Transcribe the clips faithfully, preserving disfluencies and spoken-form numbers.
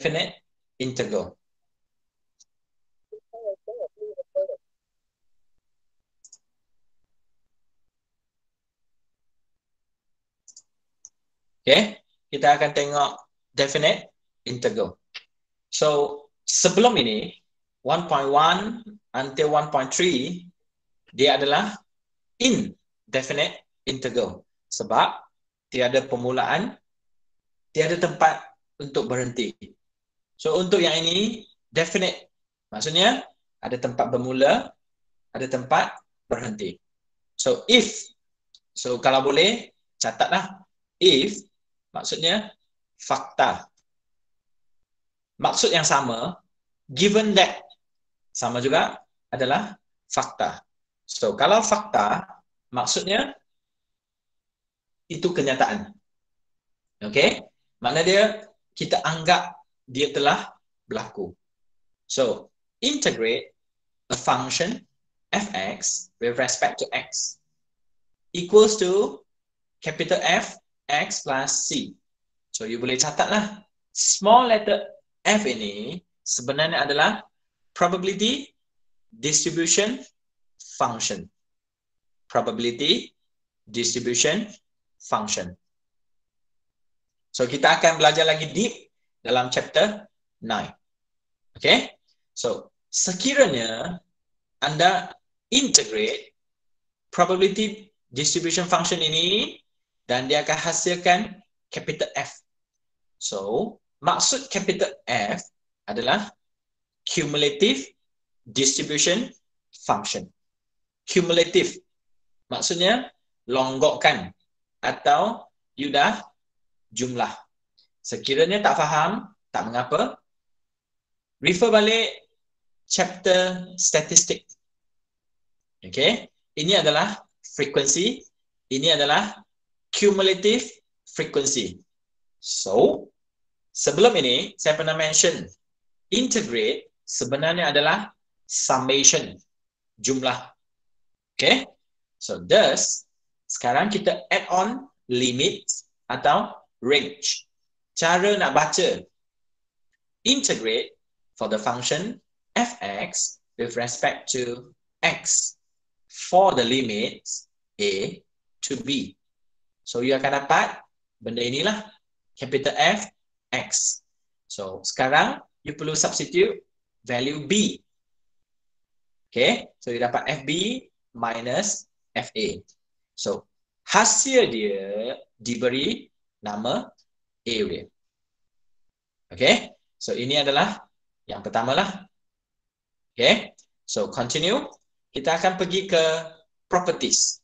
definite integral. Okay, kita akan tengok definite integral. So, sebelum ini, one point one until one point three, dia adalah indefinite integral. Sebab tiada permulaan, tiada tempat untuk berhenti. So, untuk yang ini, definite. Maksudnya, ada tempat bermula, ada tempat berhenti. So, if, so kalau boleh, catatlah. If, maksudnya, fakta. Maksud yang sama, given that, sama juga adalah fakta. So, kalau fakta, maksudnya, itu kenyataan. Okay? Makna dia, kita anggap dia telah berlaku. So, integrate a function f(x) with respect to x equals to capital F x plus c. So, you boleh catatlah. Small letter f ini sebenarnya adalah probability distribution function. Probability distribution function. So, kita akan belajar lagi deep dalam chapter nine. Okay? So, sekiranya Anda integrate probability distribution function ini dan dia akan hasilkan capital F. So, maksud capital F adalah cumulative distribution function. Cumulative maksudnya longgokkan atau you dah jumlah. Sekiranya tak faham, tak mengapa. Refer balik chapter statistik. Okay, ini adalah frequency, ini adalah cumulative frequency. So, sebelum ini saya pernah mention integrate sebenarnya adalah summation, jumlah. Okay, so thus sekarang kita add on limit atau range. Cara nak baca integrate for the function f(x) with respect to x for the limits a to b. So, you akan dapat benda inilah capital F x. So, sekarang you perlu substitute value b. Okay, so you dapat F B minus F A. So, hasil dia diberi nama A dia. Okay, so ini adalah yang pertama lah. Okay, so continue. Kita akan pergi ke properties.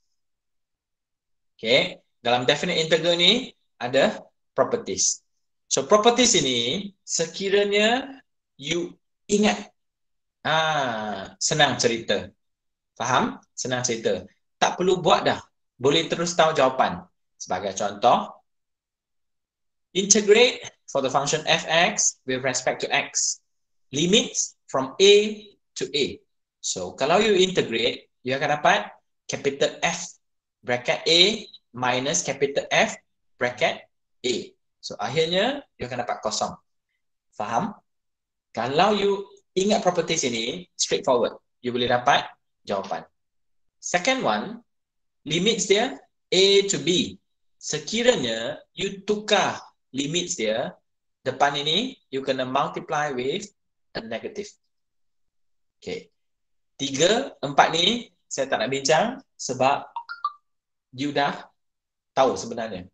Okay, dalam definite integral ni ada properties. So, properties ini sekiranya you ingat, ah, senang cerita. Faham? Senang cerita. Tak perlu buat dah. Boleh terus tahu jawapan. Sebagai contoh, integrate for the function f(x) with respect to x. Limits from a to a. So, kalau you integrate, you akan dapat capital F bracket A minus capital F bracket A. So, akhirnya, you akan dapat kosong. Faham? Kalau you ingat properties ini, straightforward. You boleh dapat jawapan. Second one, limits dia A to B. Sekiranya you tukar limits dia, depan ini you kena multiply with a negative. Okay. Tiga, empat ni saya tak nak bincang sebab you dah tahu sebenarnya.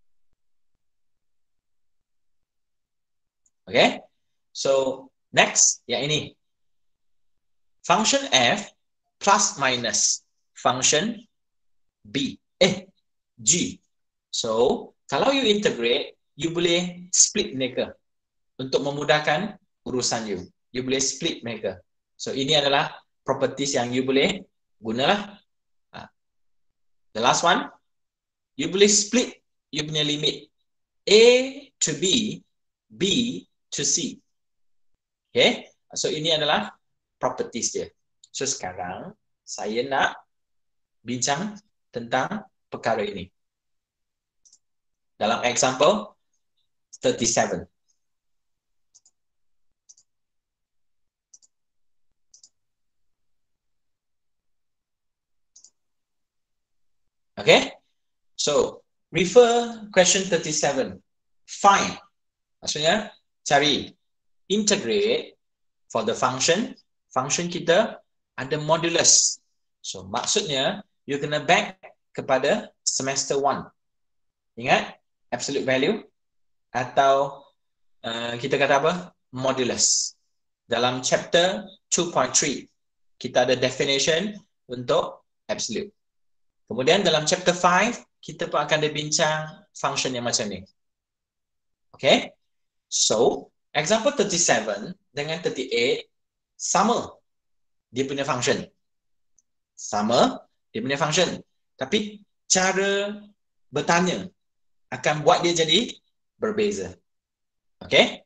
Okay. So, next, yang ini. Function f plus minus function b. Eh, g. So, kalau you integrate, you boleh split mereka untuk memudahkan urusan you. You boleh split mereka. So, ini adalah properties yang you boleh gunalah. The last one, you boleh split you punya limit A to B, B to C. Okay, so ini adalah properties dia. So, sekarang saya nak bincang tentang perkara ini. Dalam example thirty-seven. Okay? So, refer question thirty-seven. Find. Maksudnya, cari. Integrate for the function. Function kita ada modulus. So, maksudnya, you kena back kepada semester one. Ingat? Absolute value. Atau uh, kita kata apa? Modulus. Dalam chapter two point three, kita ada definition untuk absolute. Kemudian dalam chapter five, kita pun akan bincang function yang macam ni. Okay? So, example thirty-seven dengan thirty-eight sama dia punya function. Sama dia punya function. Tapi cara bertanya akan buat dia jadi berbeza. Okay?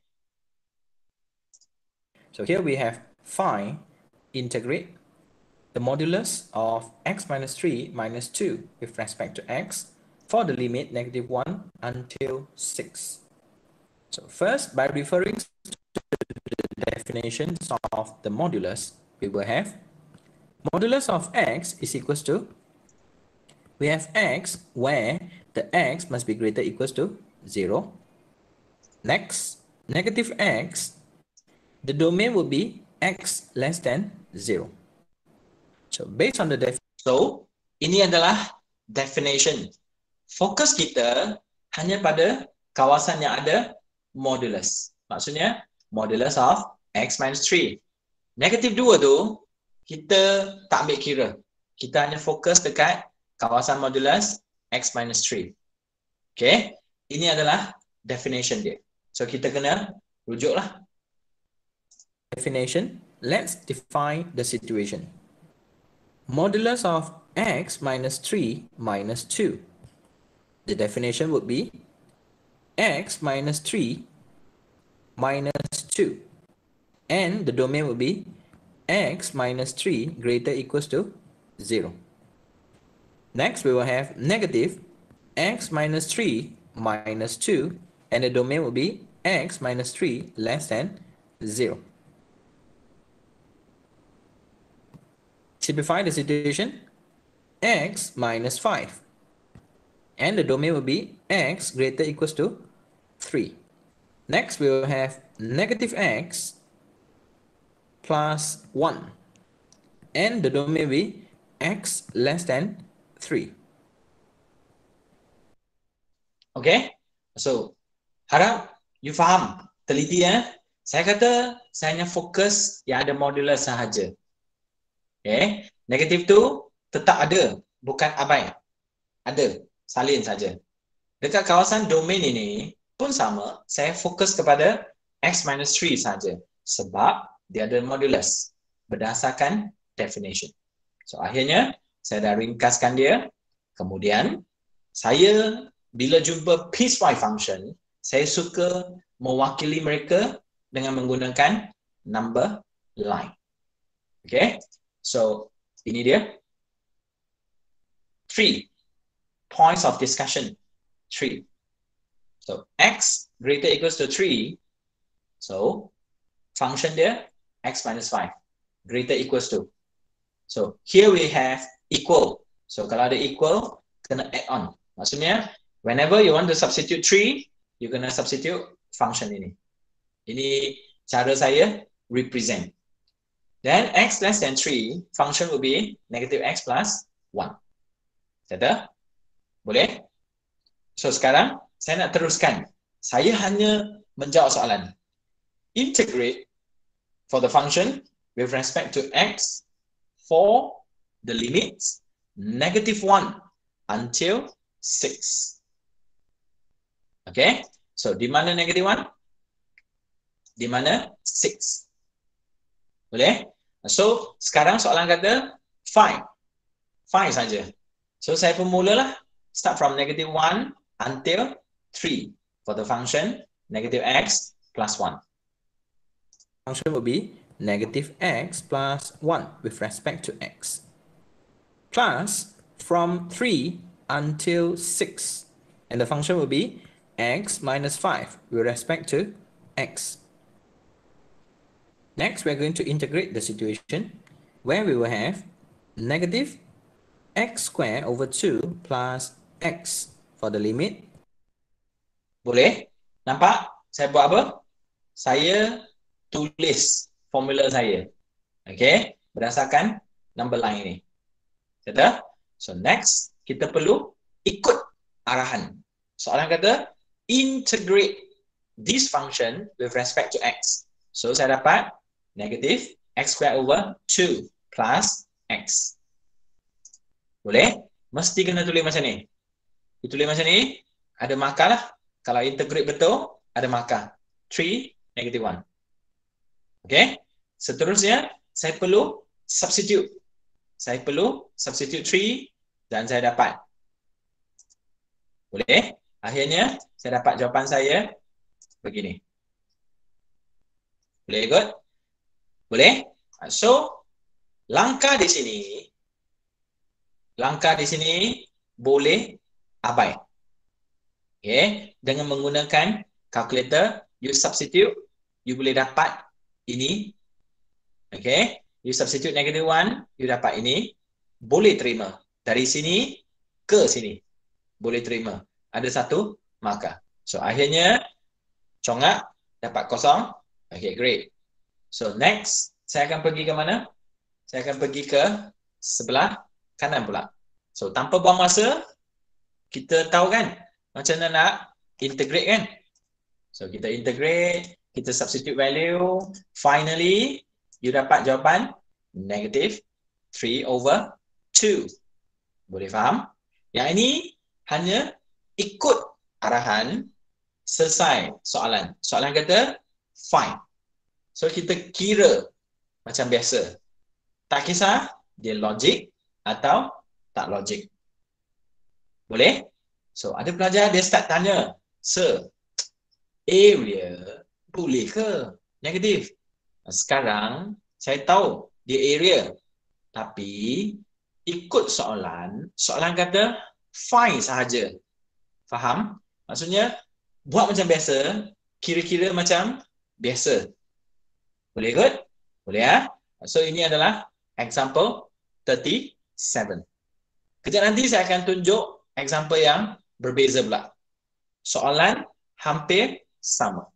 So here we have find, integrate the modulus of x minus three minus two with respect to x for the limit negative one until six. So first, by referring to the definitions of the modulus, we will have modulus of x is equals to, we have x where the x must be greater equals to zero. Next, negative x, the domain will be x less than zero. So based on the definition. So, ini adalah definition. Fokus kita hanya pada kawasan yang ada modulus. Maksudnya, modulus of x minus three. Negatif dua tu, kita tak ambil kira. Kita hanya fokus dekat kawasan modulus x minus three. Okay? Ini adalah definition dia. So, kita kena rujuklah. Definition, let's define the situation. Modulus of x minus three minus two. The definition would be x minus three minus two. And the domain would be x minus three greater equals to zero. Next, we will have negative x minus three minus two. And the domain will be x minus three less than zero. Simplify the situation, x minus five, and the domain will be x greater equals to three. Next, we will have negative x plus one, and the domain will be x less than three. Okay, so harap you faham, teliti ya. Saya kata saya hanya fokus yang ada modulus sahaja. Okay, negatif tu tetap ada, bukan abai. Ada, salin saja. Dekat kawasan domain ini pun sama, saya fokus kepada x minus three saja. Sebab dia ada modulus berdasarkan definition. So, akhirnya saya dah ringkaskan dia. Kemudian, saya bila jumpa piecewise function, saya suka mewakili mereka dengan menggunakan number line. Okay? So, ini dia. Three points of discussion. Three. So, x greater equals to three. So, function dia, x minus five. Greater equals to. So, here we have equal. So, kalau ada equal, kena add on. Maksudnya, whenever you want to substitute three, you kena substitute function ini. Ini cara saya represent. Then x less than three, function will be negative x plus one. Settle? Boleh? So sekarang, saya nak teruskan. Saya hanya menjawab soalan. Integrate for the function with respect to x for the limits negative one until six. Okay? So, di mana negative one? Di mana six? Boleh? So, sekarang soalan kata find. Find saja. So, saya pun mulalah. Start from negative one until three for the function negative x plus one. Function will be negative x plus one with respect to x. Plus from three until six. And the function will be x minus five with respect to x. Next, we're going to integrate the situation where we will have negative x square over two plus x for the limit. Boleh? Nampak? Saya buat apa? Saya tulis formula saya. Okay? Berdasarkan number line ini. Betul? So next, kita perlu ikut arahan. Soalan kata, integrate this function with respect to x. So saya dapat negative x square over two plus x. Boleh? Mesti kena tulis macam ni. Ditulis macam ni, ada markah lah. Kalau integrate betul, ada markah. three, negative one. Okay? Seterusnya, saya perlu substitute. Saya perlu substitute three dan saya dapat. Boleh? Akhirnya, saya dapat jawapan saya begini. Boleh ikut? Boleh? So, langkah di sini, langkah di sini boleh abai. Okay? Dengan menggunakan calculator, you substitute, you boleh dapat ini. Okay? You substitute negative one, you dapat ini. Boleh terima. Dari sini ke sini. Boleh terima. Ada satu markah. So, akhirnya, congak, dapat kosong. Okay, great. So, next, saya akan pergi ke mana? Saya akan pergi ke sebelah kanan pula. So, tanpa buang masa, kita tahu kan macam mana nak integrate kan? So, kita integrate, kita substitute value. Finally, you dapat jawapan negative three over two. Boleh faham? Yang ini hanya ikut arahan selesai soalan. Soalan kata, find. So, kita kira macam biasa. Tak kisah dia logik atau tak logik. Boleh? So, ada pelajar dia start tanya, Sir, area boleh ke negatif? Sekarang, saya tahu dia area. Tapi, ikut soalan, soalan kata find sahaja. Faham? Maksudnya, buat macam biasa, kira-kira macam biasa. Boleh ikut? Boleh ya? So, ini adalah example thirty-seven. Kejap nanti saya akan tunjuk example yang berbeza pula. Soalan hampir sama.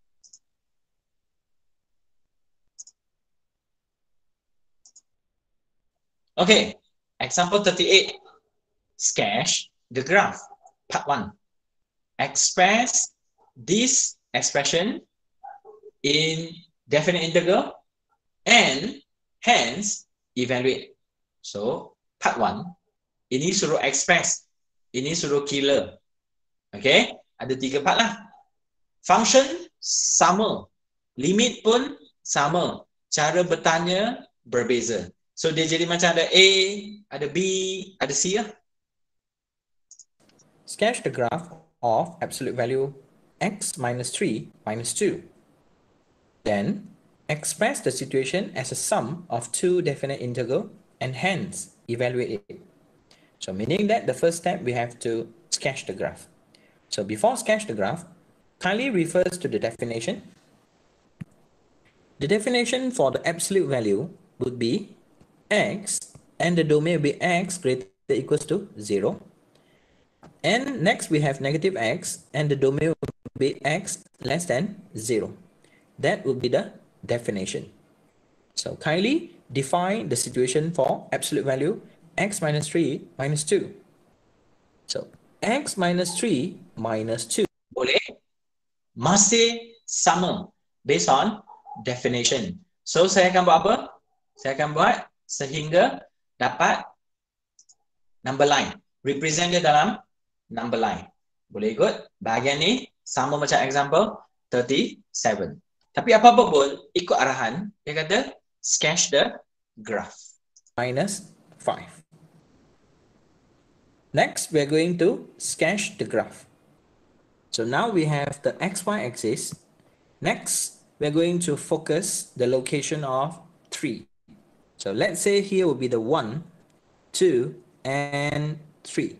Okay, example thirty-eight. Sketch the graph. Part one. Express this expression in definite integral and hence evaluate. So, part one. Ini suruh express. Ini suruh kira. Okay? Ada tiga part lah. Function sama. Limit pun sama. Cara bertanya berbeza. So, dia jadi macam ada A, ada B, ada C lah. Sketch the graph of absolute value x minus three minus two. Then, express the situation as a sum of two definite integral and hence evaluate it. So meaning that the first step we have to sketch the graph. So before sketch the graph, kindly refers to the definition. The definition for the absolute value would be x and the domain will be x greater than or equals to zero. And next we have negative x and the domain will be x less than zero. That would be the definition. So kindly define the situation for absolute value x minus three minus two. So, x minus three minus two. Boleh? Masih sama. Based on definition. So, saya akan buat apa? Saya akan buat sehingga dapat number line. Represent dia dalam number line. Boleh ikut? Bahagian ni sama macam example thirty-seven. Tapi apa-apa pun, ikut arahan, dia kata sketch the graph. Minus five. Next, we're going to sketch the graph. So now we have the xy axis. Next, we're going to focus the location of three. So let's say here will be the one, two, and three.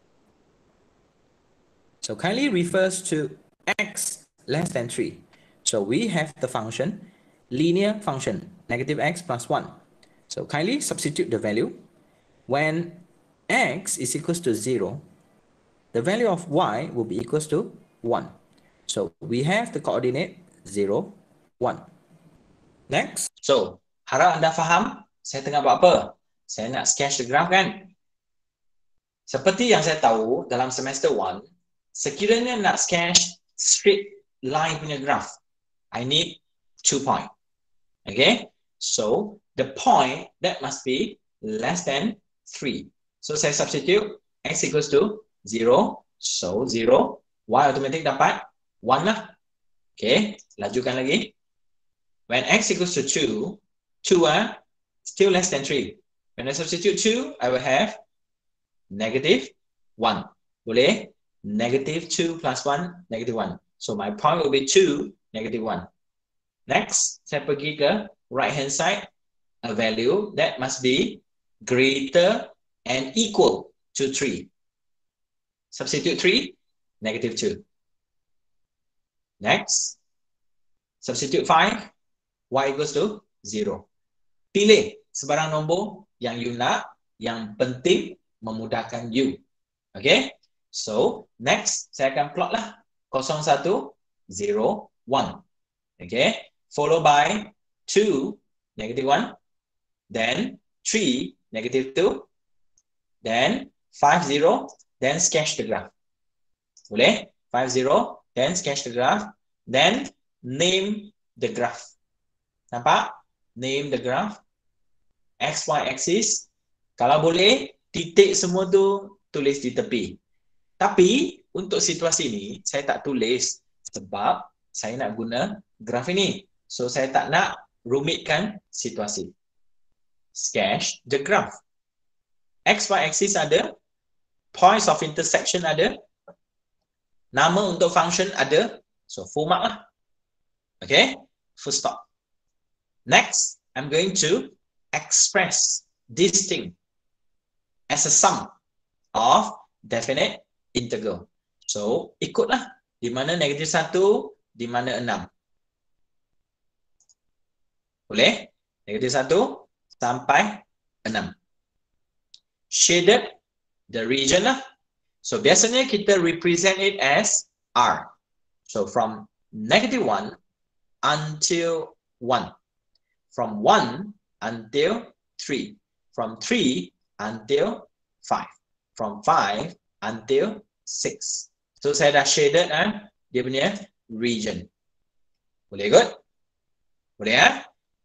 So kindly refers to x less than three. So we have the function, linear function, negative x plus one. So kindly substitute the value. When x is equals to zero, the value of y will be equals to one. So we have the coordinate zero, one. Next. So, harap anda faham saya tengah buat apa. Saya nak sketch the graph kan. Seperti yang saya tahu dalam semester one, sekiranya nak sketch straight line punya graph, I need two point. Okay, so the point that must be less than three. So saya substitute x equals to zero, so zero, y automatic dapat one lah. Okay, lajukan lagi. When x equals to two, two ah, still less than three. When I substitute two, I will have negative one. Boleh? Negative two plus one, negative one. So my point will be two, negative one. Next, saya pergi ke right hand side, a value that must be greater and equal to three. Substitute three, negative two. Next, substitute five, y equals to zero. Pilih sebarang nombor yang you nak, yang penting memudahkan you. Okay, so next saya akan plot lah zero one, zero one. Okay, followed by two, negative one, then three, negative two, then five, zero, then sketch the graph. Boleh? five, zero, then sketch the graph, then name the graph. Nampak? Name the graph. X, Y axis. Kalau boleh, titik semua tu tulis di tepi. Tapi, untuk situasi ni, saya tak tulis sebab saya nak guna graf ini. So, saya tak nak rumitkan situasi. Sketch the graph. X, Y axis ada. Points of intersection ada. Nama untuk function ada. So, full mark lah. Okay? Full stop. Next, I'm going to express this thing as a sum of definite integral. So, ikutlah. Di mana negatif satu, di mana enam. Boleh? Negatif satu sampai enam. Shaded the region lah. So, biasanya kita represent it as R. So, from negative one until one. From one until three. From three until five. From five until six. So, saya dah shaded eh, dia punya region. Boleh ikut? Boleh ya?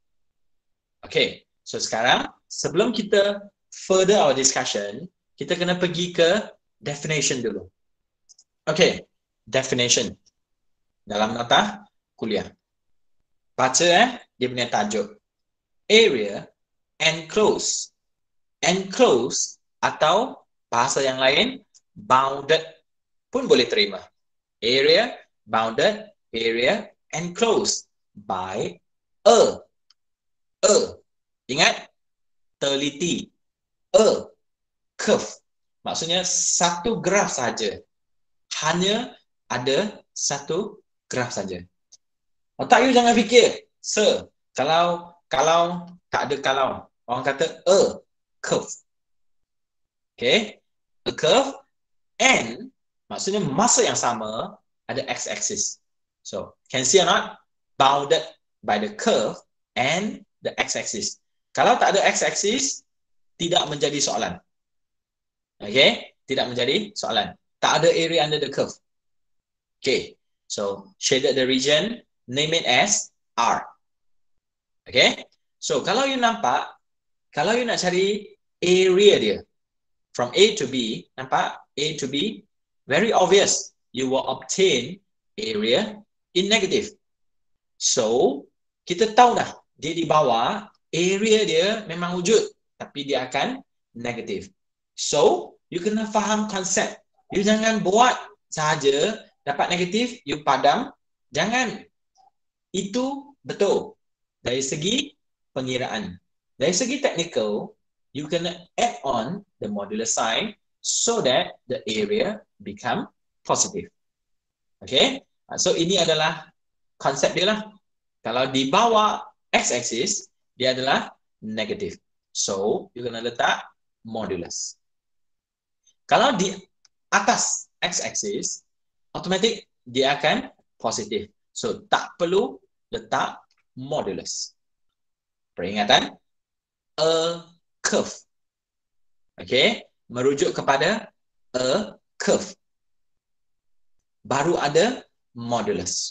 Okay. So, sekarang sebelum kita further our discussion, kita kena pergi ke definition dulu. Okay. Definition. Dalam nota kuliah. Baca eh, dia punya tajuk. Area enclosed. Enclosed atau bahasa yang lain, bounded pun boleh terima. Area, bounded, area enclosed by a. A. Ingat? Teliti. A. Curve. Maksudnya satu graf saja. Hanya ada satu graf saja. Otak you jangan fikir, sir, kalau kalau tak ada kalau. Orang kata a curve. Okay? A curve and maksudnya masa yang sama ada x-axis. So, can see or not? Bounded by the curve and the x-axis. Kalau tak ada x-axis, tidak menjadi soalan. Okay? Tidak menjadi soalan. Tak ada area under the curve. Okay. So, shaded the region, name it as R. Okay? So, kalau you nampak, kalau you nak cari area dia, from A to B, nampak? A to B, very obvious. You will obtain area in negative. So, kita tahu dah, dia di bawah, area dia memang wujud, tapi dia akan negative. So, you kena faham konsep. You jangan buat sahaja, dapat negatif, you padam. Jangan. Itu betul. Dari segi pengiraan. Dari segi technical, you kena add on the modular sign so that the area become positive. Okay? So, ini adalah konsep dia lah. Kalau di bawah x-axis, dia adalah negatif. So, you kena letak modulus. Kalau di atas x-axis, automatik dia akan positif. So, tak perlu letak modulus. Peringatan, a curve. Okay, merujuk kepada a curve. Baru ada modulus.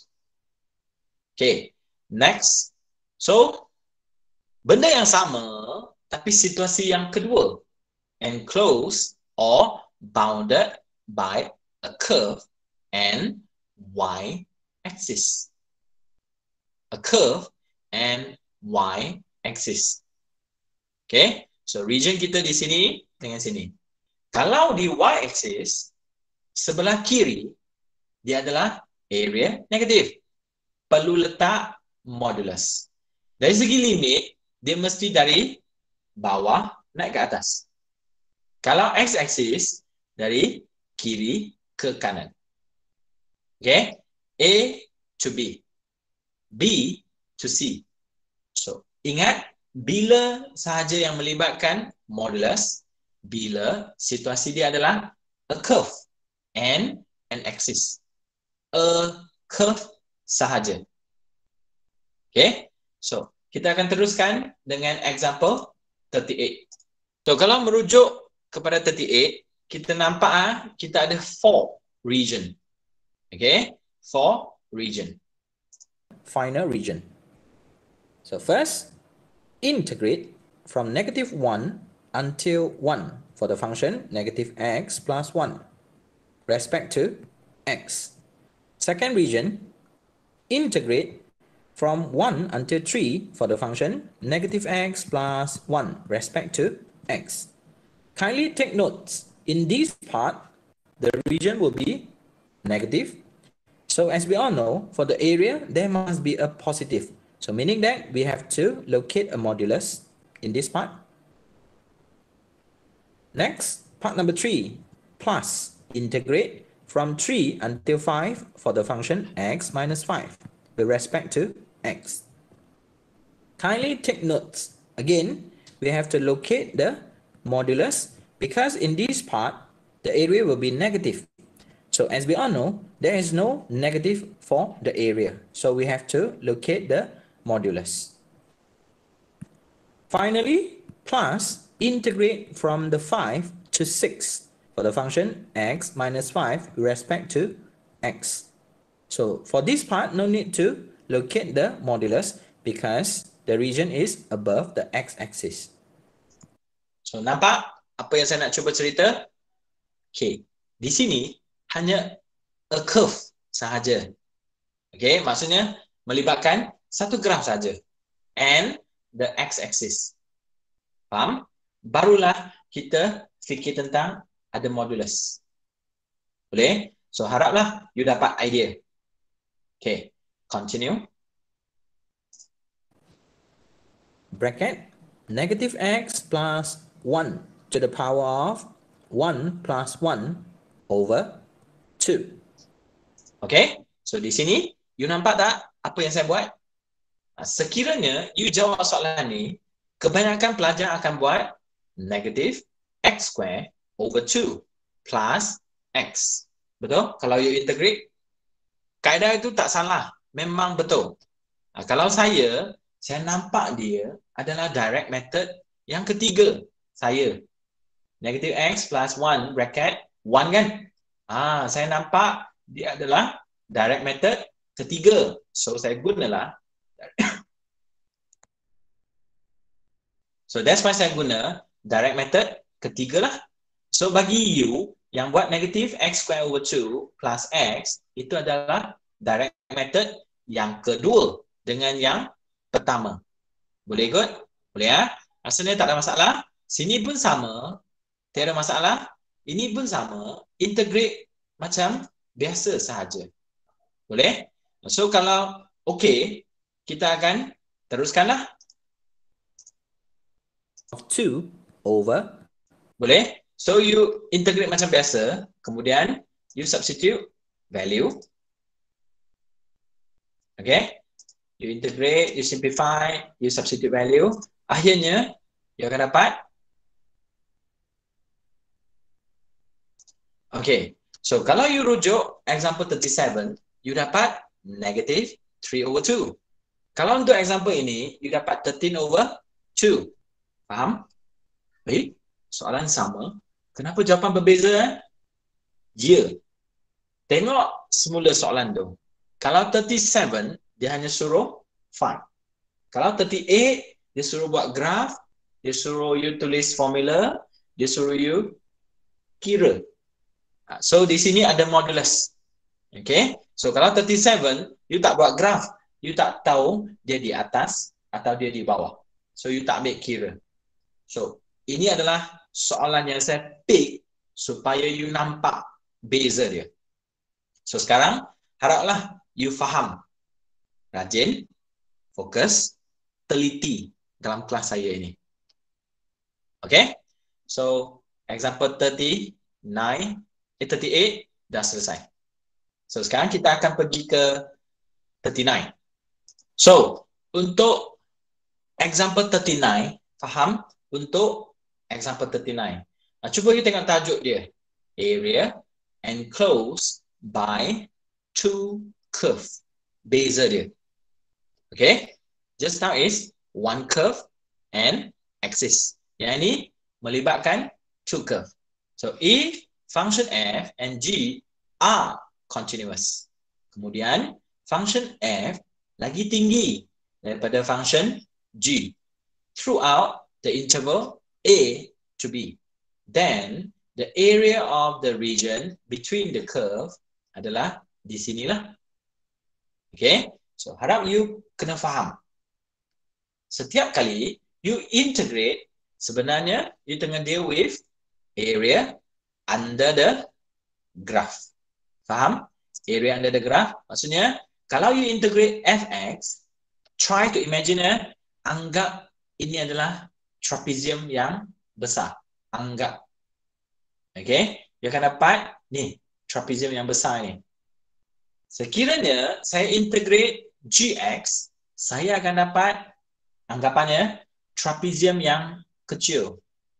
Okay, next. So, benda yang sama, tapi situasi yang kedua. Enclosed or bounded by a curve and y-axis. A curve and y-axis. Okay, so region kita di sini dengan sini. Kalau di y-axis, sebelah kiri, dia adalah area negatif. Perlu letak modulus. Dari segi limit, dia mesti dari bawah naik ke atas. Kalau x-axis, dari kiri ke kanan. Okay, A to B, B to C. So, ingat, bila sahaja yang melibatkan modulus, bila situasi dia adalah a curve and an axis. A curve sahaja. Okay, so kita akan teruskan dengan example tiga puluh lapan. So, kalau merujuk kepada tiga puluh lapan, kita nampak ah kita ada four region. Okay, four region. Final region. So first, integrate from negative one until one for the function negative x plus one respect to x. Second region, integrate from one until three for the function negative x plus one respect to x. Kindly take notes, in this part, the region will be negative. So as we all know, for the area, there must be a positive. So meaning that we have to locate a modulus in this part. Next, part number three, plus integrate from three until five for the function x minus five with respect to x. Kindly take notes. Again, we have to locate the modulus because in this part, the area will be negative. So as we all know, there is no negative for the area. So we have to locate the modulus. Finally, plus integrate from the five to six for the function x minus five with respect to x. So for this part, no need to locate the modulus because the region is above the x-axis. So nampak apa yang saya nak cuba cerita? Okay, di sini hanya a curve sahaja. Okay, maksudnya melibatkan satu graf saja. And the x-axis. Faham? Barulah kita fikir tentang ada modulus. Boleh? So haraplah you dapat idea. Okay, continue. Bracket negative x plus one to the power of one plus one over two. Okay, so di sini, you nampak tak apa yang saya buat? Sekiranya you jawab soalan ni, kebanyakan pelajar akan buat negative x square over two plus x. Betul? Kalau you integrate, kaedah itu tak salah. Memang betul. Nah, kalau saya, saya nampak dia adalah direct method yang ketiga. Saya. Negative x plus one bracket one kan? Ah, saya nampak dia adalah direct method ketiga. So, saya gunalah. So, that's why saya guna direct method ketiga lah. So, bagi you yang buat negative x square over two plus x, itu adalah direct method yang kedua dengan yang pertama. Boleh ikut? Boleh ya? Rasanya tak ada masalah. Sini pun sama. Tiada masalah. Ini pun sama. Integrate macam biasa sahaja. Boleh? So, kalau okey, kita akan teruskanlah. Of two over. Boleh? So, you integrate macam biasa. Kemudian, you substitute value. Okay? You integrate, you simplify, you substitute value. Akhirnya, you akan dapat Okay, so kalau you rujuk example thirty-seven, you dapat negative three over two. Kalau untuk example ini, you dapat thirteen over two. Faham? Baik, soalan sama. Kenapa jawapan berbeza? Eh? Ya. Tengok semula soalan tu. Kalau thirty-seven, dia hanya suruh find. Kalau thirty-eight, dia suruh buat graph, dia suruh you tulis formula, dia suruh you kira. So di sini ada modulus. Okay. So kalau thirty-seven, you tak buat graph, you tak tahu dia di atas atau dia di bawah. So you tak ambil kira. So ini adalah soalan yang saya pick supaya you nampak beza dia. So sekarang haraplah you faham. Rajin, fokus, teliti dalam kelas saya ini. Okay. So example thirty-nine, eh, thirty-eight dah selesai. So sekarang kita akan pergi ke thirty-nine. So untuk example thirty-nine, faham? Untuk example thirty-nine. Nah, cuba you tengok tajuk dia. Area enclosed by two curve. Beza dia. Okay? Just now is one curve and axis. Yang ini melibatkan two curve. So if function f and g are continuous, kemudian function f lagi tinggi daripada function g throughout the interval a to b, then the area of the region between the curve adalah di sinilah. Okay, so harap you kena faham. Setiap kali you integrate, sebenarnya you tengah deal with area under the graph. Faham? Area under the graph. Maksudnya, kalau you integrate f(x), try to imagine, eh, anggap ini adalah trapezium yang besar. Anggap. Okay? You akan dapat, ni, trapezium yang besar ni. Sekiranya saya integrate gx, saya akan dapat, anggapannya, trapezium yang kecil.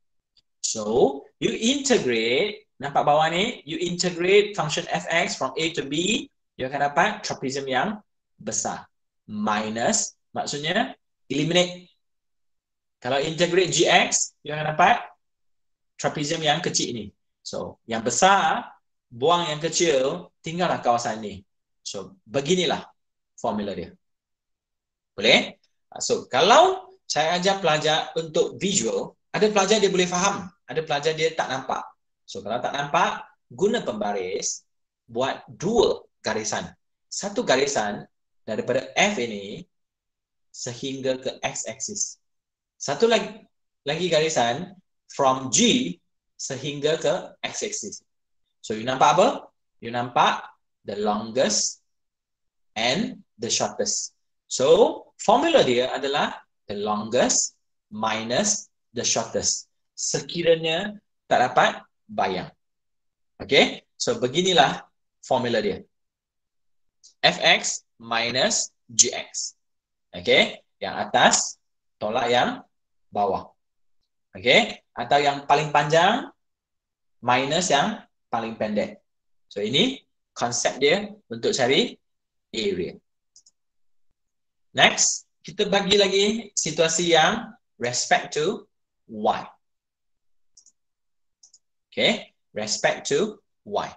So, you integrate, nampak bawah ni, you integrate function f(x) from a to b, you akan dapat trapezium yang besar. Minus, maksudnya eliminate. Kalau integrate gx, you akan dapat trapezium yang kecil ni. So, yang besar, buang yang kecil, tinggallah kawasan ni. So, beginilah formula dia. Boleh? So, kalau saya ajar pelajar untuk visual, ada pelajar dia boleh faham, ada pelajar dia tak nampak. So, kalau tak nampak, guna pembaris, buat dua garisan. Satu garisan daripada F ini sehingga ke x-axis. Satu lagi, lagi garisan from G sehingga ke x-axis. So, you nampak apa? You nampak the longest and the shortest. So, formula dia adalah the longest minus the shortest. Sekiranya tak dapat, bayang. Okay? So, beginilah formula dia. F(x) minus gx. Okay? Yang atas, tolak yang bawah. Okay? Atau yang paling panjang, minus yang paling pendek. So, ini konsep dia untuk cari area. Next, kita bagi lagi situasi yang respect to y. Okay, respect to y.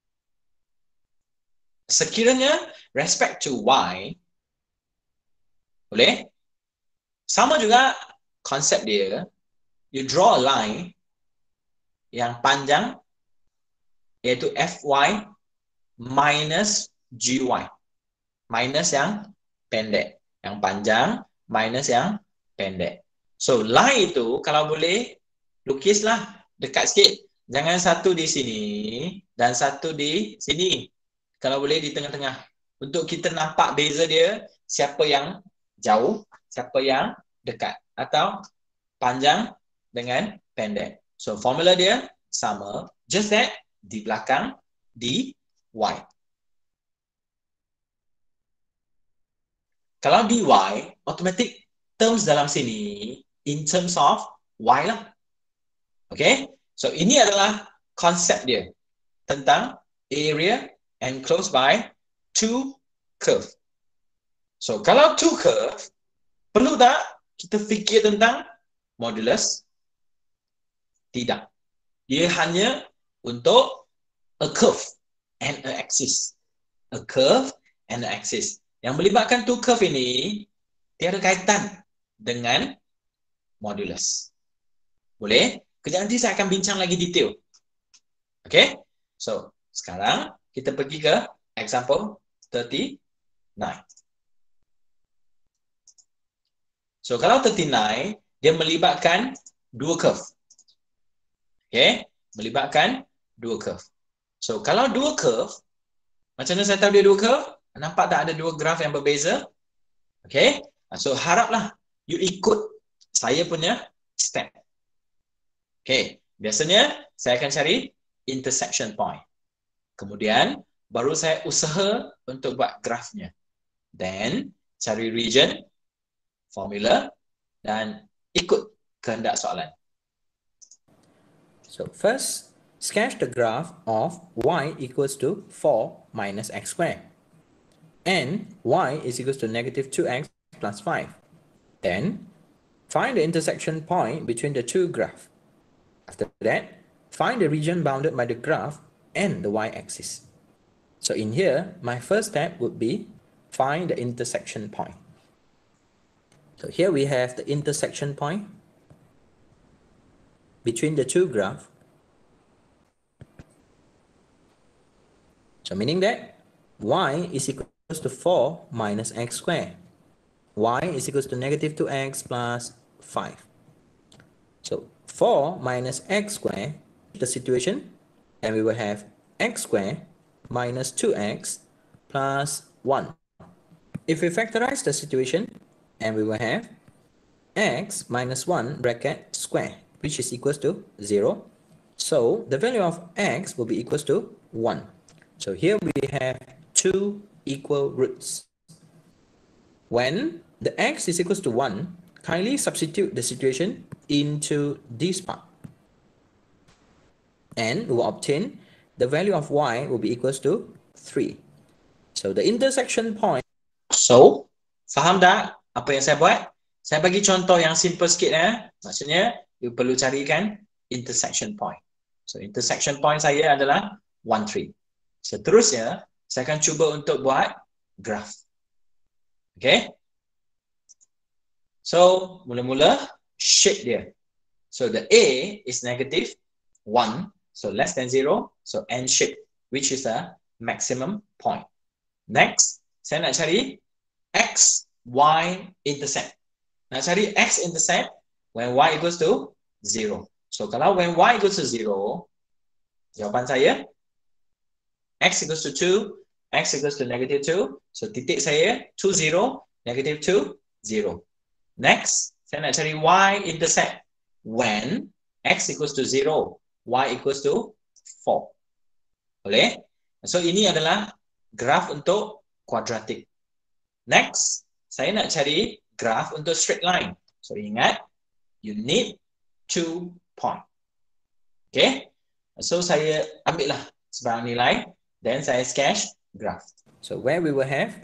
Sekiranya respect to y, boleh? Sama juga konsep dia, you draw a line yang panjang, iaitu fy minus gy. Minus yang pendek. Yang panjang minus yang pendek. So, line itu kalau boleh, lukislah dekat sikit. Jangan satu di sini dan satu di sini. Kalau boleh di tengah-tengah. Untuk kita nampak beza dia, siapa yang jauh, siapa yang dekat. Atau panjang dengan pendek. So, formula dia sama. Just that, di belakang, di y. Kalau dy, automatic terms dalam sini, in terms of y lah. Okay? So, ini adalah konsep dia. tentang area enclosed by two curve. So, kalau two curve, perlu tak kita fikir tentang modulus? Tidak. Dia hanya untuk a curve and a axis. A curve and an axis. Yang melibatkan two curve ini tiada kaitan dengan modulus. Boleh? Kejap nanti saya akan bincang lagi detail. Okay? So, sekarang kita pergi ke example thirty-nine. So, kalau thirty-nine, dia melibatkan dua curve. Okay? Melibatkan dua curve. So, kalau dua curve, macam mana saya tahu dia dua curve? Nampak tak ada dua graf yang berbeza? Okay? So, haraplah you ikut saya punya step. Okay. Biasanya, saya akan cari intersection point. Kemudian, baru saya usaha untuk buat grafnya. Then, cari region, formula, dan ikut kehendak soalan. So first, sketch the graph of y equals to four minus x squared. And y is equals to negative two x plus five. Then, find the intersection point between the two graphs. After that, find the region bounded by the graph and the y-axis. So in here, my first step would be find the intersection point. So here we have the intersection point between the two graphs. So meaning that y is equals to four minus x squared. Y is equals to negative two x plus five. So four minus x squared, the situation, and we will have x squared minus two x plus one. If we factorize the situation, and we will have x minus one bracket square, which is equals to zero. So the value of x will be equals to one. So here we have two equal roots. When the x is equals to one, kindly substitute the situation into this part. And we will obtain the value of y will be equals to three. So the intersection point. So, faham tak apa yang saya buat? Saya bagi contoh yang simple sikit. Eh? Maksudnya, you perlu carikan intersection point. So, intersection point saya adalah one, three. Seterusnya, saya akan cuba untuk buat graph. Okay? So, mula-mula, shape dia. So, the A is negative one, so less than zero, so N shape, which is a maximum point. Next, saya nak cari X, Y intercept. Nak cari X intercept when Y equals to zero. So, kalau when Y equals to zero, jawapan saya, X equals to two, X equals to negative two, so titik saya, two, zero, negative two, zero. Next, saya nak cari Y intercept when X equals to zero, Y equals to four. Boleh? So, ini adalah graf untuk kuadratik. Next, saya nak cari graf untuk straight line. So, ingat, you need two point. Okay? So, saya ambil lah sebarang nilai, then saya sketch graph. So, where we will have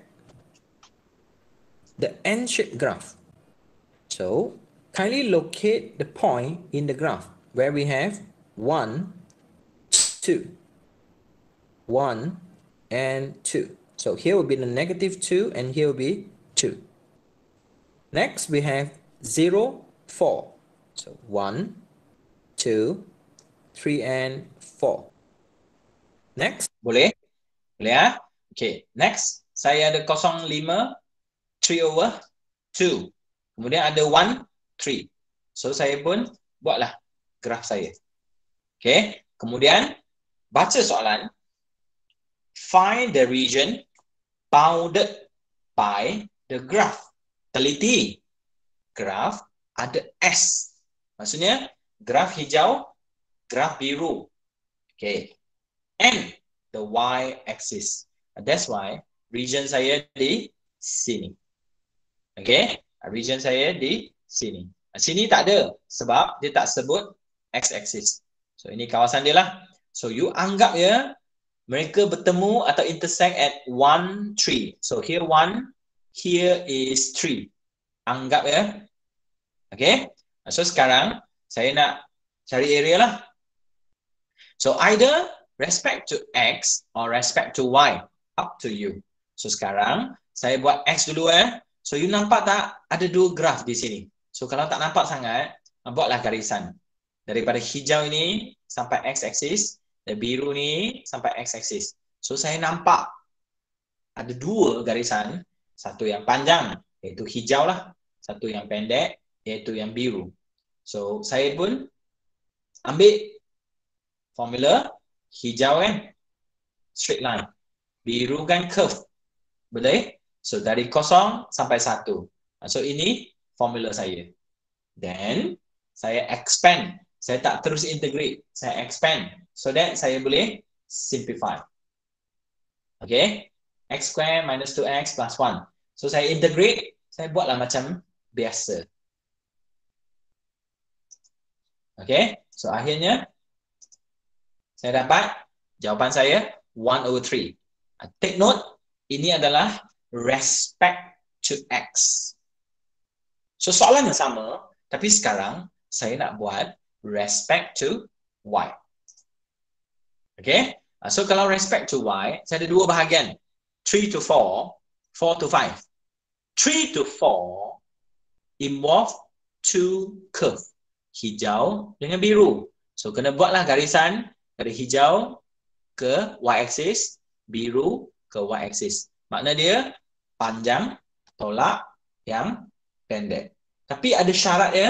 the N-shaped graph. So, kindly locate the point in the graph where we have one, two, one, and two. So, here will be the negative two, and here will be two. Next, we have zero, four. So, one, two, three, and four. Next. Boleh? Boleh ya? Okay, next. Saya ada kosong lima, three over two. Kemudian ada one, three. So, saya pun buatlah graf saya. Okay, kemudian baca soalan. Find the region bounded by the graph. Teliti. Graf ada S. Maksudnya, graf hijau, graf biru. Okay. And the y-axis. That's why region saya di sini. Okay. Region saya di sini. Sini tak ada sebab dia tak sebut x-axis. So, ini kawasan dia lah. So you anggap ya, mereka bertemu atau intersect at one, three. So here one, here is three. Anggap ya. Okay. So sekarang saya nak cari area lah. So either respect to X or respect to Y. Up to you. So sekarang saya buat X dulu eh. So you nampak tak ada dua graf di sini. So kalau tak nampak sangat, buatlah garisan. Daripada hijau ini sampai X-axis, dan biru ni sampai X-axis. So saya nampak ada dua garisan. Satu yang panjang, iaitu hijau lah. Satu yang pendek, iaitu yang biru. So saya pun ambil formula hijau kan, straight line. Biru kan curve. Boleh? So dari kosong sampai satu. So ini formula saya. Then saya expand. Saya tak terus integrate. Saya expand. So that saya boleh simplify. Okay. X square minus two x plus one. So saya integrate. Saya buatlah macam biasa. Okay. So akhirnya saya dapat jawapan saya one over three. Take note, ini adalah respect to X. So soalan yang sama, tapi sekarang saya nak buat respect to Y. Okay? So kalau respect to Y, saya ada dua bahagian. three to four, four to five. three to four involve two curve. Hijau dengan biru. So kena buatlah garisan dari hijau ke Y-axis, biru ke Y-axis. Makna dia panjang tolak yang pendek. Tapi ada syarat ya.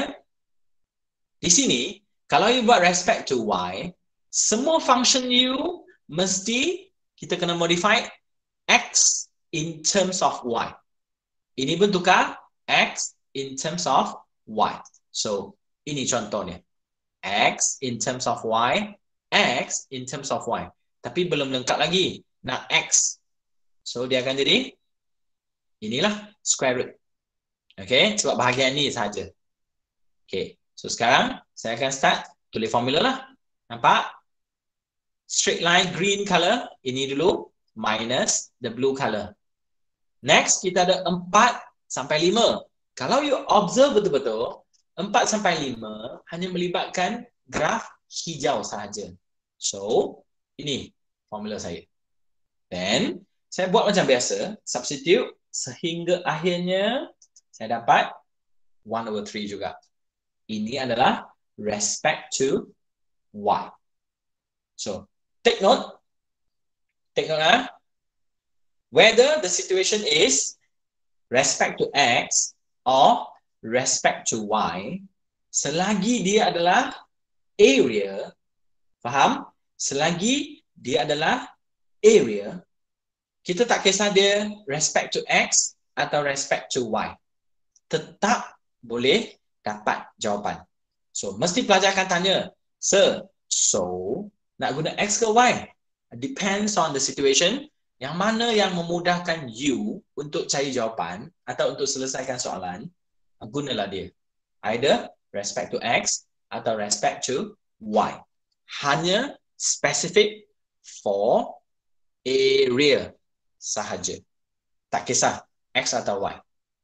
Di sini, kalau you buat respect to Y, semua function you mesti kita kena modify X in terms of Y. Ini pun tukar X in terms of Y. So, ini contohnya. X in terms of Y, X in terms of Y. Tapi belum lengkap lagi. Nak X. So, dia akan jadi inilah square root. Okay, sebab bahagian ni sahaja. Okay, so sekarang saya akan start tulis formula lah. Nampak? Straight line green color, ini dulu, minus the blue color. Next, kita ada empat sampai lima. Kalau you observe betul-betul, empat sampai lima hanya melibatkan graf hijau sahaja. So, ini formula saya. Then, saya buat macam biasa, substitute sehingga akhirnya saya dapat one over three juga. Ini adalah respect to Y. So, take note. Take note lah. Whether the situation is respect to X or respect to Y, selagi dia adalah area, faham? Selagi dia adalah area, kita tak kisah dia respect to X atau respect to Y. Tetap boleh dapat jawapan. So, mesti pelajar akan tanya, Sir, so, nak guna X ke Y? Depends on the situation. Yang mana yang memudahkan you untuk cari jawapan atau untuk selesaikan soalan, gunalah dia. Either respect to X atau respect to Y. Hanya specific for area sahaja. Tak kisah X atau Y.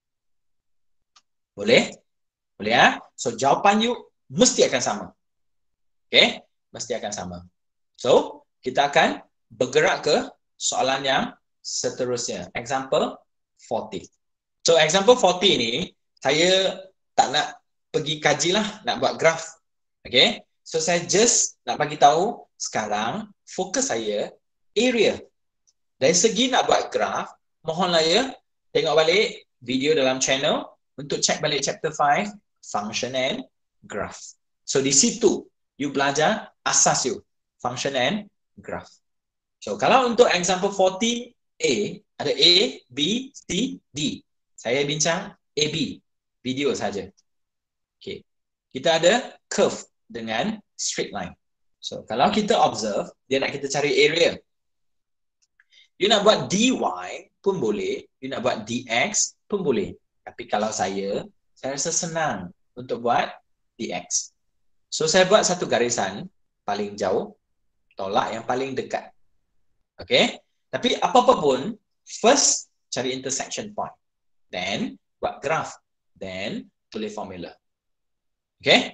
Boleh? Boleh ya? So, jawapan you mesti akan sama. Okay? Mesti akan sama. So, kita akan bergerak ke soalan yang seterusnya. Example forty. So, example forty ni, saya tak nak pergi kaji lah, nak buat graf. Okay? So, saya just nak bagi tahu sekarang, fokus saya, area. Dari segi nak buat graf, mohonlah ya, tengok balik video dalam channel untuk check balik chapter five, function and graph. So, di situ, you belajar asas you, function and graph. So, kalau untuk example forty A, ada A, B, C, D. Saya bincang A, B. Video saja. Okay. Kita ada curve dengan straight line. So, kalau kita observe, dia nak kita cari area. You nak buat D Y pun boleh. You nak buat D X pun boleh. Tapi kalau saya, saya rasa senang untuk buat D X. So, saya buat satu garisan paling jauh. tolak yang paling dekat. Okay? Tapi apa-apa pun, first cari intersection point. Then, buat graph. Then, tulis formula. Okay?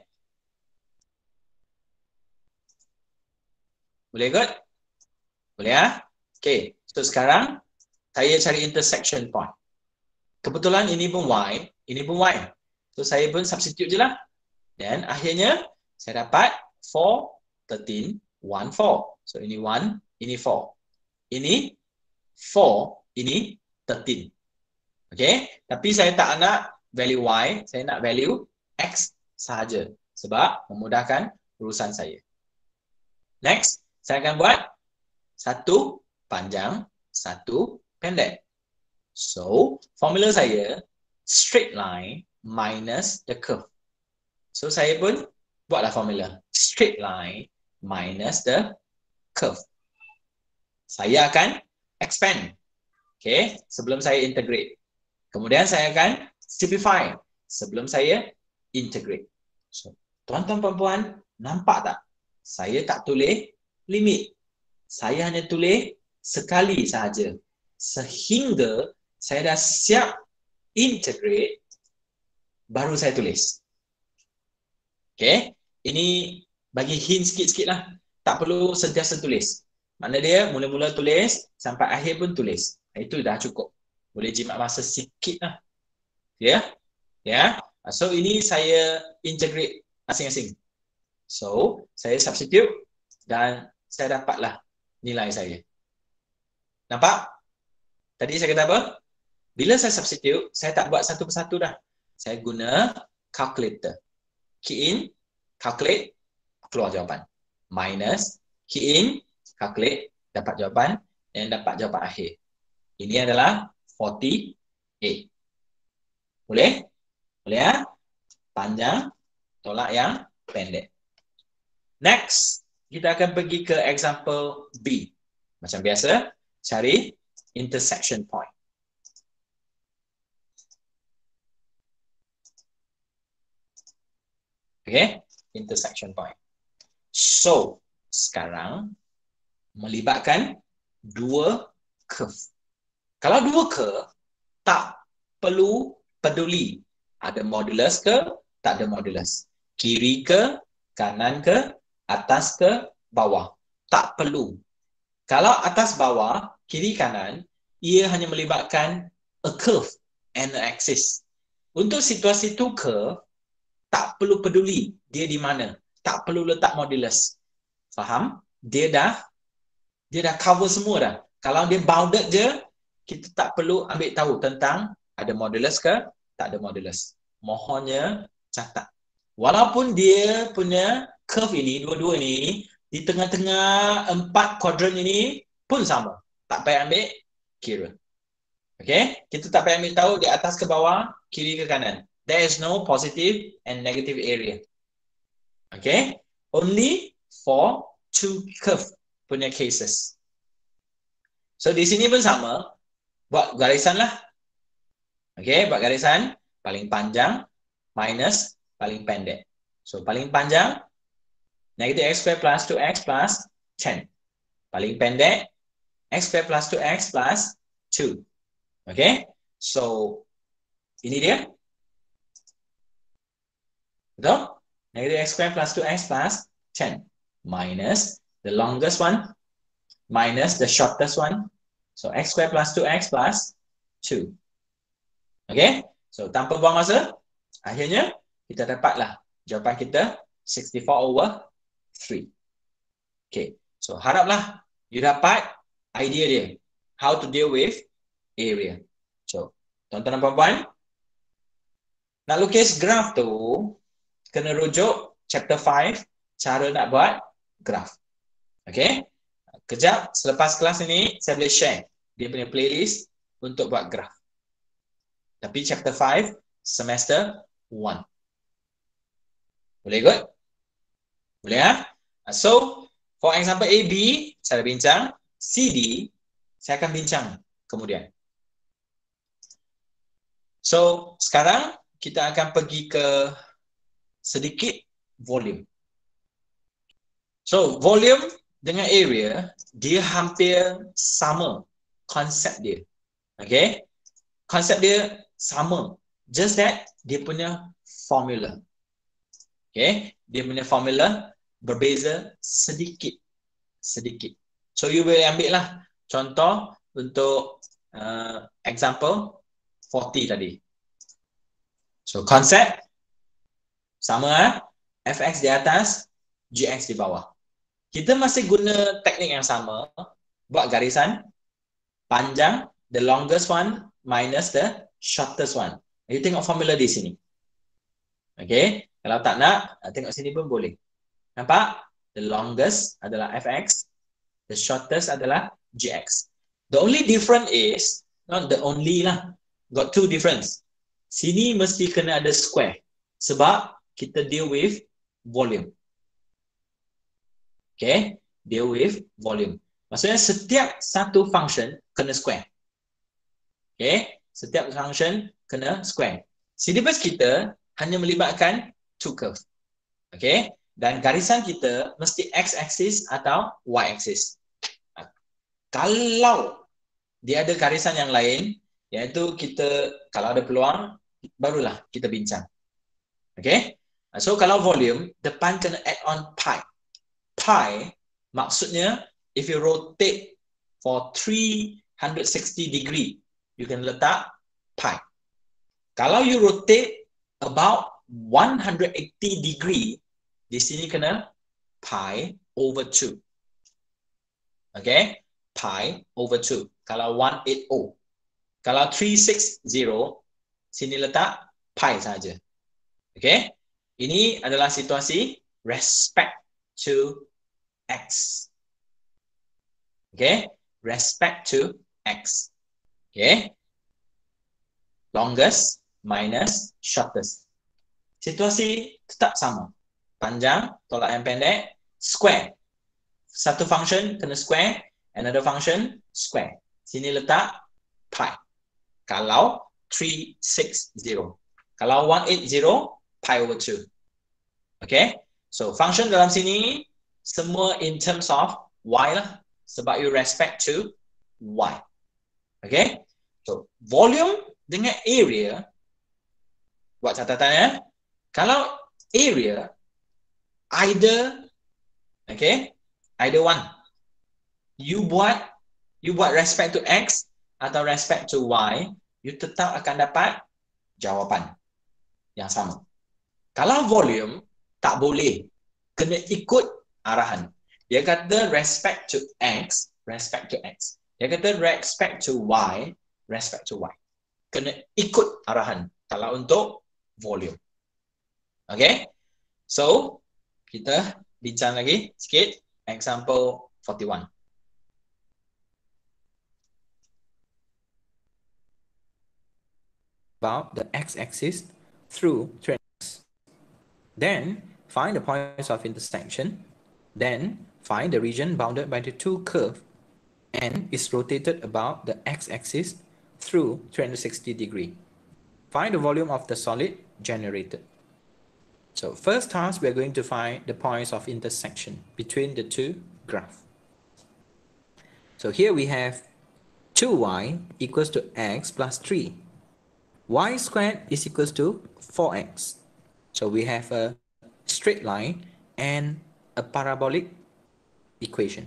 Boleh kot? Boleh ya? Okay. So, sekarang, saya cari intersection point. Kebetulan ini pun Y, ini pun Y. So, saya pun substitute je lah. Dan, akhirnya, saya dapat four, thirteen, one, four. So, ini one, ini four. Ini four, ini thirteen. Okay? Tapi saya tak nak value Y, saya nak value X sahaja. Sebab memudahkan urusan saya. Next, saya akan buat satu panjang, satu pendek. So, formula saya, straight line minus the curve. So, saya pun buatlah formula. Straight line minus the curve. Saya akan expand. Okay, sebelum saya integrate. Kemudian saya akan simplify sebelum saya integrate. So, tuan-tuan puan-puan, nampak tak? Saya tak tulis limit. Saya hanya tulis sekali sahaja. Sehingga saya dah siap integrate, baru saya tulis. Okay, ini bagi hint sikit-sikit lah. Tak perlu sentiasa tulis. Makna dia mula-mula tulis, sampai akhir pun tulis. Itu dah cukup. Boleh jimat masa sikit lah. Ya? Ya? So, ini saya integrate masing-masing. So, saya substitute dan saya dapatlah nilai saya. Nampak? Tadi saya kata apa? Bila saya substitute, saya tak buat satu persatu dah. Saya guna calculator. Key in, calculate, keluar jawapan. Minus, key in, calculate, dapat jawapan, dan dapat jawapan akhir. Ini adalah forty-eight. Boleh? Boleh ya? Panjang, tolak yang pendek. Next, kita akan pergi ke example B. Macam biasa, cari intersection point. Okay, intersection point. So, sekarang melibatkan dua curve. Kalau dua curve, tak perlu peduli ada modulus ke, tak ada modulus. Kiri ke, kanan ke, atas ke, bawah. Tak perlu. Kalau atas bawah, kiri kanan, ia hanya melibatkan a curve and an axis. Untuk situasi two curve, tak perlu peduli dia di mana. Tak perlu letak modulus. Faham? Dia dah dia dah cover semua dah. Kalau dia bounded je, kita tak perlu ambil tahu tentang ada modulus ke, tak ada modulus. Mohonnya catat. Walaupun dia punya curve ini, dua-dua ni, di tengah-tengah empat kuadran ini pun sama. Tak payah ambil kira. Okay? Kita tak payah ambil tahu di atas ke bawah, kiri ke kanan. There is no positive and negative area. Okay? Only for two curve punya cases. So, di sini pun sama. Buat garisan lah. Okay? Buat garisan. Paling panjang minus paling pendek. So, paling panjang negative x square plus two x plus ten. Paling pendek x square plus two x plus two. Okay? So, ini dia. Betul? Negative x square plus two x plus ten. Minus the longest one minus the shortest one. So, x square plus two x plus two. Okay? So, tanpa buang masa, akhirnya kita dapatlah jawapan kita sixty-four over three. Okay. So, haraplah you dapat idea dia. How to deal with area. So, tuan-tuan dan puan-puan, nak lukis graf tu, kena rujuk chapter five, cara nak buat graf. Okay? Kejap, selepas kelas ini, saya boleh share dia punya playlist untuk buat graf. Tapi chapter five, semester one. Boleh kot? Boleh ya? So, for example A, B, saya bincang. C, D, saya akan bincang kemudian. So, sekarang kita akan pergi ke sedikit volume. So, volume dengan area, dia hampir sama konsep dia. Okay? Konsep dia sama. Just that, dia punya formula. Okay? Dia punya formula berbeza sedikit. Sedikit. So, you boleh ambil lah contoh untuk uh, example empat puluh tadi. So, konsep sama lah. F(x) di atas, G(x) di bawah. Kita masih guna teknik yang sama, buat garisan panjang, the longest one minus the shortest one. You tengok formula di sini. Okay, kalau tak nak, tengok sini pun boleh. Nampak? The longest adalah F(x), the shortest adalah G(x). The only difference is, not the only lah, got two difference. Sini mesti kena ada square, sebab kita deal with volume. Okay, deal with volume. Maksudnya setiap satu function kena square. Okay, setiap function kena square. Syllabus kita hanya melibatkan two curve. Okay, dan garisan kita mesti x-axis atau y-axis. Kalau dia ada garisan yang lain, iaitu kita kalau ada peluang, barulah kita bincang. Okay, so kalau volume, depan kena add on pi. Pi maksudnya if you rotate for three hundred sixty degree, you can letak pi. Kalau you rotate about one hundred eighty degree, di sini kena pi over two. Okay, pi over two. Kalau one eighty, kalau three sixty, sini letak pi saja. Okay, ini adalah situasi respect to x. Okay, respect to x. Okay, longest minus shortest. Situasi tetap sama. Panjang tolak yang pendek, square. Satu function kena square, another function square. Sini letak pi. Kalau three sixty. Kalau one eighty, pi over two. Okay, so function dalam sini semua in terms of y lah, sebab you respect to y. Okay, so volume dengan area, buat catatannya, kalau area either, okay, either one, you buat you buat respect to x atau respect to y, you tetap akan dapat jawapan yang sama. Kalau volume, tak boleh, kena ikut arahan. Dia kata respect to x, respect to x. Dia kata respect to y, respect to y. Kena ikut arahan kalau untuk volume. Okay? So, kita bincang lagi sikit. Example forty-one. About the x-axis through triangles. Then, find the points of intersection. Then, find the region bounded by the two curves and is rotated about the x-axis through three hundred sixty degree. Find the volume of the solid generated. So, first task, we are going to find the points of intersection between the two graphs. So, here we have two y equals to x plus three. Y squared is equals to four x. So, we have a straight line and a parabolic equation.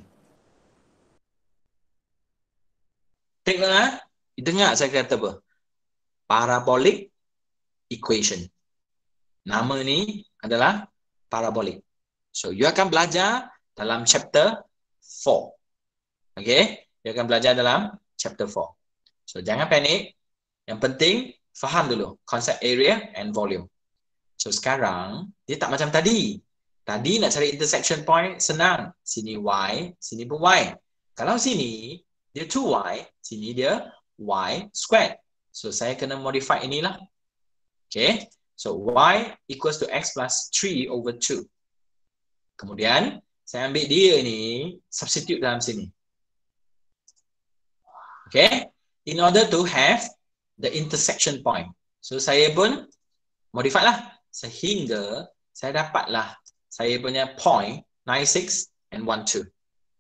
Tengoklah, dengar saya kata apa? Parabolic equation. Nama ni adalah parabolic. So, you akan belajar dalam chapter four. Okay? You akan belajar dalam chapter four. So, jangan panik. Yang penting, faham dulu konsep area and volume. So, sekarang, dia tak macam tadi. Tadi nak cari intersection point, senang. Sini y, sini pun y. Kalau sini, dia two y, sini dia y squared. So, saya kena modify inilah. Okay. So, y equals to x plus three over two. Kemudian, saya ambil dia ni, substitute dalam sini. Okay. In order to have the intersection point. So, saya pun modify lah. Sehingga, saya dapatlah saya punya point, nine six and one two.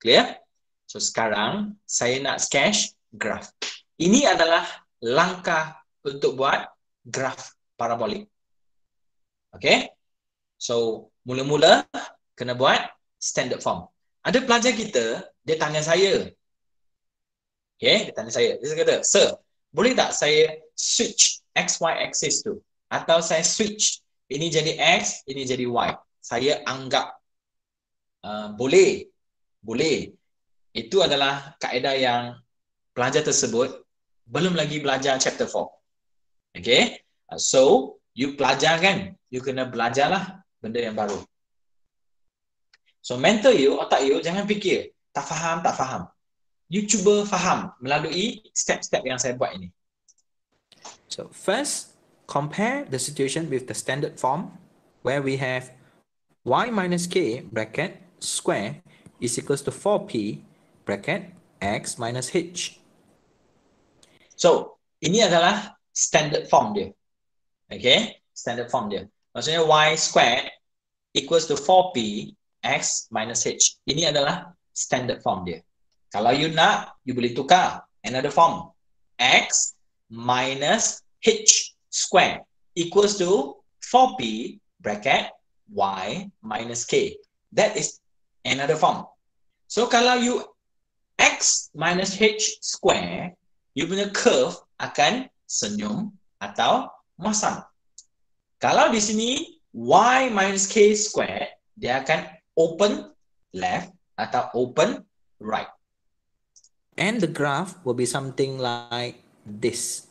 Clear? So sekarang saya nak sketch graph. Ini adalah langkah untuk buat graph parabolik. Okay? So mula-mula kena buat standard form. Ada pelajar kita, dia tanya saya. Okay, dia tanya saya. Dia kata, "Sir, boleh tak saya switch X Y axis tu? Atau saya switch ini jadi X, ini jadi Y." Saya anggap uh, boleh. Boleh. Itu adalah kaedah yang pelajar tersebut belum lagi belajar chapter four. Okay? Uh, so, you pelajar kan? You kena belajarlah benda yang baru. So, mental you, otak you, jangan fikir, tak faham, tak faham. You cuba faham melalui step-step yang saya buat ini. So first, compare the situation with the standard form where we have y minus k bracket square is equals to four p bracket x minus h. So, ini adalah standard form dia. Okay? Standard form dia. Maksudnya y squared equals to four p x minus h. Ini adalah standard form dia. Kalau you nak, you boleh tukar another form. X minus h squared equals to four p bracket y minus k. That is another form. So kalau you x minus h square, you punya curve akan senyum atau masam. Kalau di sini y minus k square, dia akan open left atau open right. And the graph will be something like this.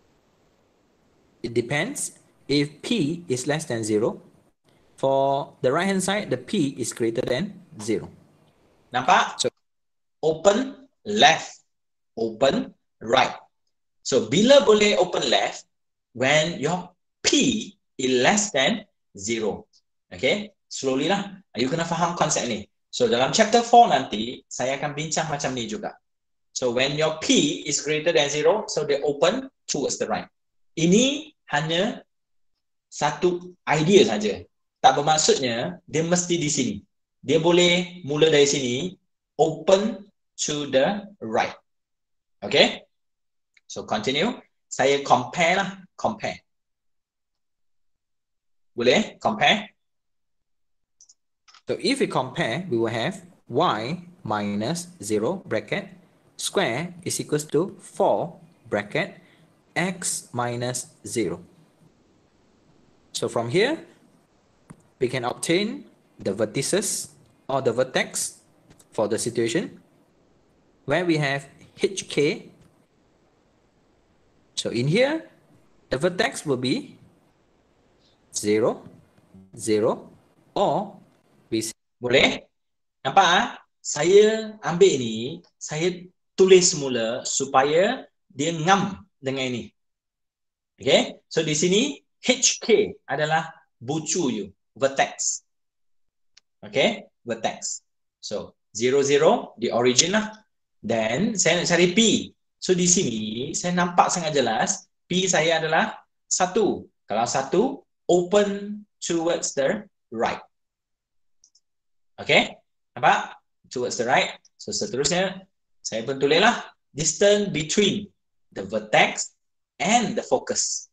It depends if p is less than zero. For the right hand side, the p is greater than zero. Nampak? So, open left, open right. So bila boleh open left? When your p is less than zero. Okay? Slowly lah. You kena faham konsep ni. So dalam chapter four nanti, saya akan bincang macam ni juga. So when your p is greater than zero, so they open towards the right. Ini hanya satu idea saja. Tak bermaksudnya dia mesti di sini. Dia boleh mula dari sini, open to the right. Okay? So continue. Saya compare lah. Compare. Boleh? Compare. So if we compare, we will have y minus zero bracket square is equals to four bracket x minus zero. So from here, we can obtain the vertices or the vertex for the situation where we have hk. So in here, the vertex will be zero, zero, or we say, boleh? Nampak ah? Saya ambil ni, saya tulis semula supaya dia ngam dengan ini. Okay? So di sini H K adalah bucu you, vertex. Okay? Vertex. So zero zero di origin lah. Then saya nak cari P. So di sini saya nampak sangat jelas P saya adalah satu. Kalau satu, open towards the right. Okay? Nampak? Towards the right. So seterusnya saya pun tulislah distance between the vertex and the focus.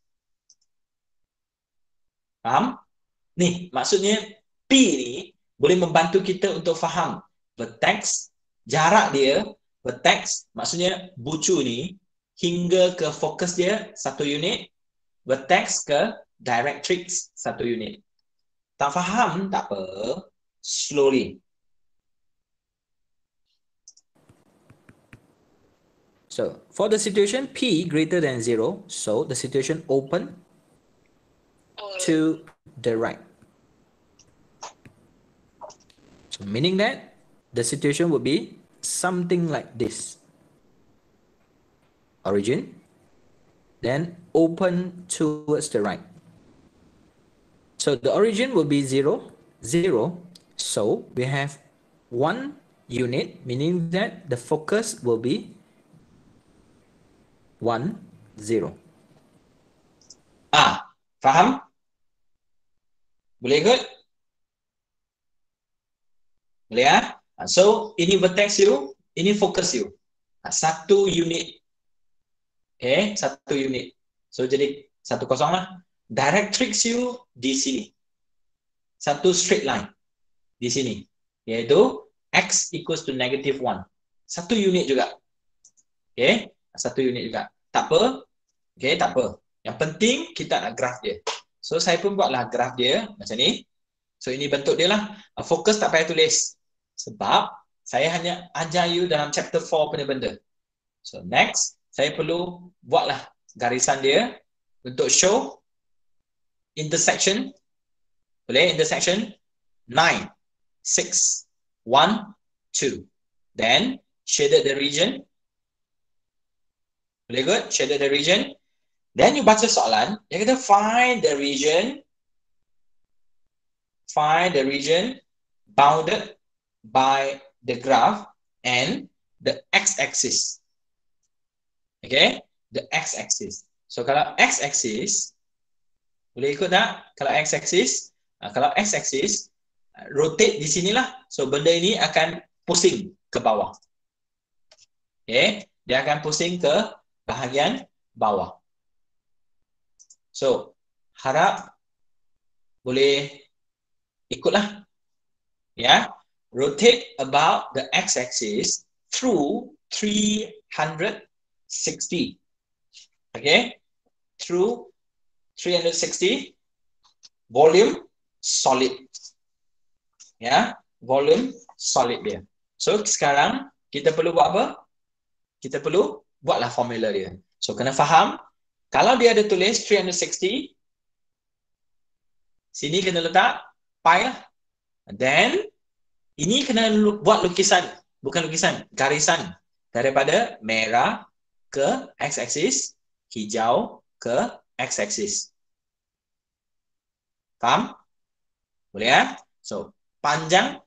Faham? Ni, maksudnya P ni boleh membantu kita untuk faham vertex, jarak dia, vertex, maksudnya bucu ni, hingga ke fokus dia satu unit, vertex ke directrix satu unit. Tak faham, tak apa, slowly. So for the situation P greater than zero, so the situation open to the right. So meaning that the situation would be something like this. Origin, then open towards the right. So the origin will be zero, zero. So we have one unit, meaning that the focus will be one, zero. Ah, faham? Boleh ikut? Boleh ah? So, ini vertex you, ini focus you. Satu unit. Okay, satu unit. So, jadi satu kosong lah. Directrix you di sini. Satu straight line di sini. Iaitu x equals to negative one. Satu unit juga. Okay, satu unit juga. Tak apa. Okay, tak apa. Yang penting kita nak graf dia. So, saya pun buatlah graf dia macam ni. So, ini bentuk dia lah. Fokus tak payah tulis. Sebab, saya hanya ajar you dalam chapter four punya benda. So, next, saya perlu buatlah garisan dia untuk show intersection. Boleh? Intersection nine, six, one, two. Then, shaded the region. Boleh good? Shaded the region. Then you baca soalan, dia kata find the region, find the region bounded by the graph and the x-axis. Okay, the x-axis. So kalau x-axis, boleh ikut tak? Kalau x-axis, kalau x-axis, rotate di sinilah. So benda ini akan pusing ke bawah. Okay, dia akan pusing ke bahagian bawah. So, harap boleh ikutlah. Ya, rotate about the x-axis through three hundred sixty. Okay, through three hundred sixty. Volume solid. Ya, volume solid dia. So, sekarang kita perlu buat apa? Kita perlu buatlah formula dia. So, kena faham. Kalau dia ada tulis three hundred sixty, sini kena letak pi lah. Then, ini kena buat lukisan. Bukan lukisan, garisan. Daripada merah ke x-axis, hijau ke x-axis. Faham? Boleh ya? So, panjang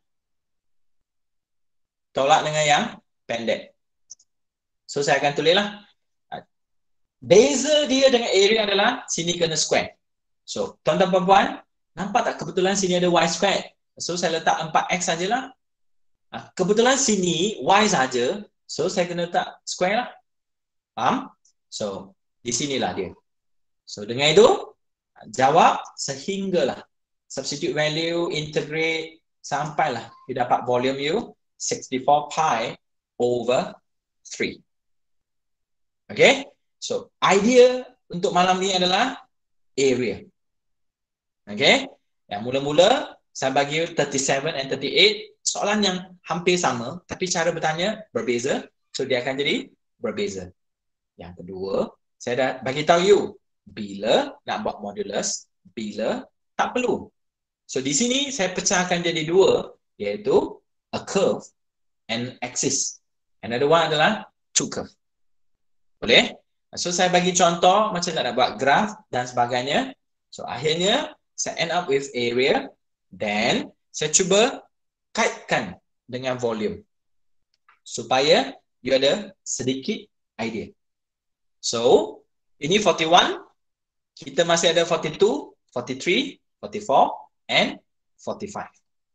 tolak dengan yang pendek. So, saya akan tulislah. Beza dia dengan area adalah sini kena square. So, tuan-tuan puan-puan, nampak tak kebetulan sini ada y square? So, saya letak four x sajalah. Kebetulan sini y saja. So, saya kena letak square lah. Faham? So, di sinilah dia. So, dengan itu, jawab sehinggalah. Substitute value, integrate, sampailah you dapat volume you sixty-four pi over three. Okay? So, idea untuk malam ni adalah area. Okay? Yang mula-mula, saya bagi thirty-seven and thirty-eight. Soalan yang hampir sama, tapi cara bertanya berbeza. So, dia akan jadi berbeza. Yang kedua, saya dah bagi tahu you, bila nak buat modulus, bila tak perlu. So, di sini saya pecahkan jadi dua, iaitu a curve and axis. Another one adalah two curve. Boleh? So, saya bagi contoh macam nak buat graf dan sebagainya. So, akhirnya, saya end up with area. Then, saya cuba kaitkan dengan volume. Supaya you ada sedikit idea. So, ini forty-one. Kita masih ada forty-two, forty-three, forty-four, and forty-five.